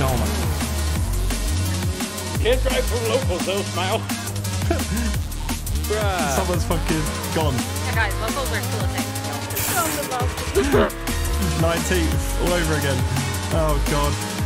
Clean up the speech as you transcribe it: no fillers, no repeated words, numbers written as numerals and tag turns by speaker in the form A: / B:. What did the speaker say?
A: Norman.
B: Can't drive from locals though, smile. Bruh.
A: Someone's fucking gone.
C: Yeah, guys, locals are still a thing.
A: 19th all over again. Oh god.